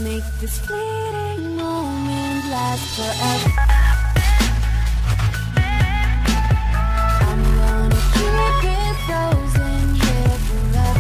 make this fleeting moment last forever. I'm gonna keep it frozen here forever.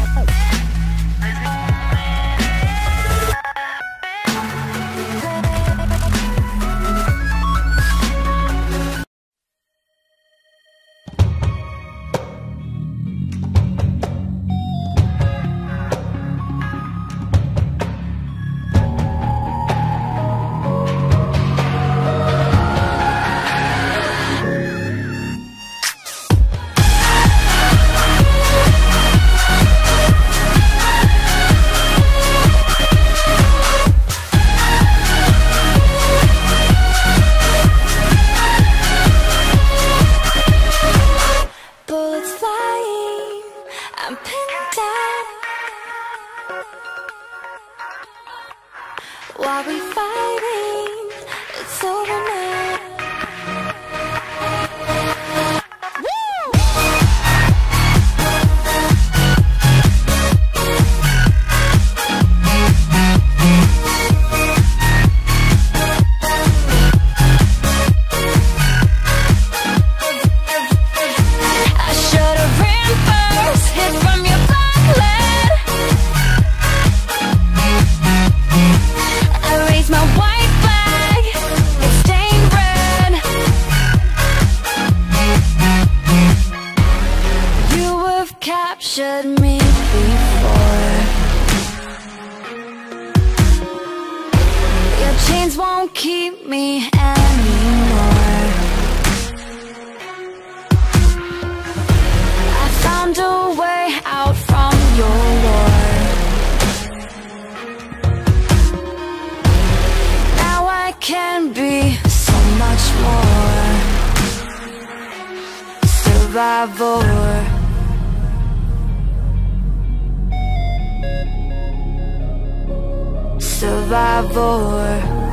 I'm pinned down while we fighting. It's over now. Captured me before. Your chains won't keep me anymore. I found a way out from your war. Now I can be so much more. Survivor. Survivor.